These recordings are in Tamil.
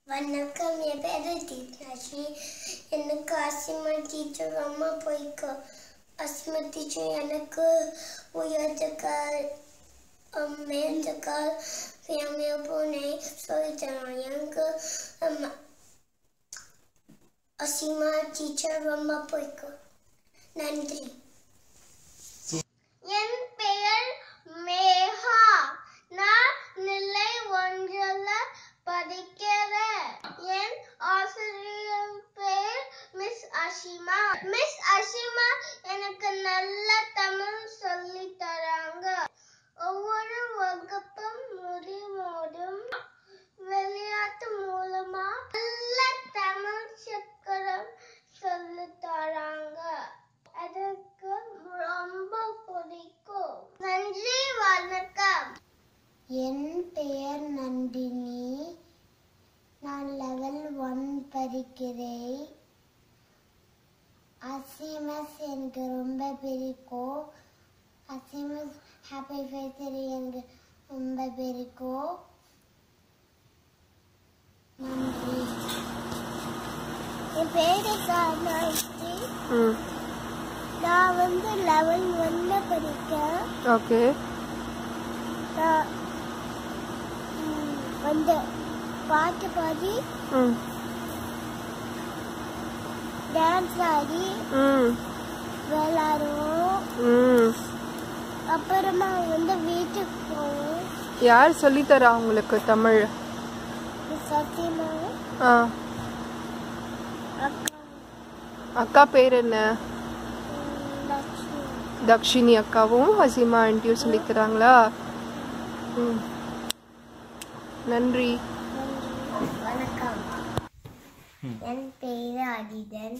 வணக்கம், என் பேரு தீப்னாஷி. எனக்கு அசிமா டீச்சர் ரொம்ப பிடிக்கும். அசிமா டீச்சர் எனக்கு உயர்த்துக்கள், மேல்த்துக்கள், பூனை சொல்லித்தரோம். எனக்கு அசிமா டீச்சர் ரொம்ப பிடிக்கும். நன்றி. என் பெயர் மேகா. நான் நிலை 1ல் படிக்கிறேன். என் ஆசிரியர் பெயர் மிஸ் அசிமா. மிஸ் அசிமா எனக்கு நல்ல தமிழ் சொல்லி தராங்க. ஒவ்வொரு வகுப்பும் முடிவோடும் விளையாட்டு மூலமா நல்ல தமிழ் சொற்களும் சொல்லி தராங்க. எனக்கு ரொம்ப பிடிக்கும். நன்றி, வணக்கம். என் பெயர் நந்தினி. நான் லெவல் 1 படிக்கிறேன். அசிமஸ் எனக்கு ரொம்ப பிடிக்கும். அசிமஸ் ஹாப்பி ஃபேஸ்டே எனக்கு ரொம்ப பிடிக்கும். நன்றி. என் பேரு காமாட்சி. நான் லெவல் 1 படிக்கிறேன். ஓகே. பாட்டு பாடி டான்ஸ் ஆடி விளையாடுவோம். அப்புறமா வீட்டுக்கு போவோம். யார் சொல்லித்தரா உங்களுக்கு தமிழ்? சத்தியமா. அக்கா பேர் என்ன? தக்ஷினி அக்காவும் அசிமா ஆண்டியும் சொல்லித்தராங்களா? நன்றி. வணக்கம். என் பேரு அதிதன்.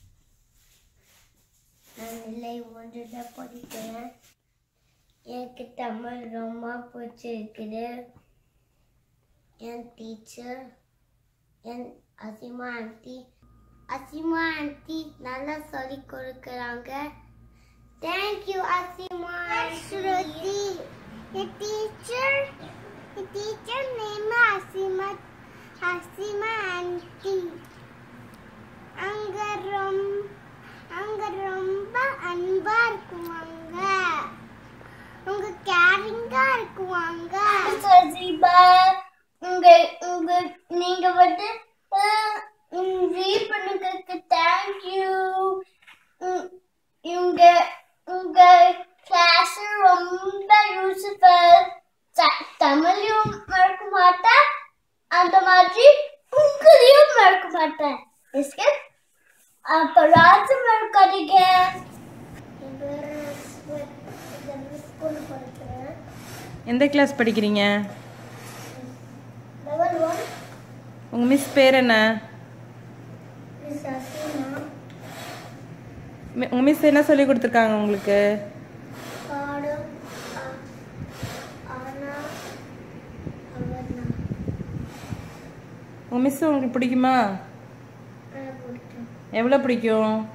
நான் நிலை 1ல் படிக்கிறேன். எனக்கு தமிழ் ரொம்ப பிடிச்சிருக்குது. என் டீச்சர் என் அசிமா ஆண்டி. அசிமா ஆண்டி நல்லா சொல்லி கொடுக்குறாங்க. Thank you, Asima. Shruti. The teacher name Asima auntie. அங்க ரொம்ப அன்பா இருக்குவாங்க. உங்க கேரிங்கா இருக்குவாங்க. சசிபா, நீங்க ரீட் பண்ணதுக்கு thank you. உங்க கிளாஸ் ரொம்ப யூஸ்ஃபுல். தமிழையும் மறக்க மாட்டேன், அந்த மாதிரி உங்களையும் மறக்க மாட்டேன். அப்பராது மறக்காதீங்க. எந்த கிளாஸ் படிக்கிறீங்க? லெவல் 1. உங்க மிஸ் பேர் என்ன? மிஸ் அசிமா. உங்க மிஸ் என்ன சொல்லி கொடுத்துருக்காங்க உங்களுக்கு? உங்க மிஸ் உங்களுக்கு பிடிக்குமா? எவ்வளோ பிடிக்கும்?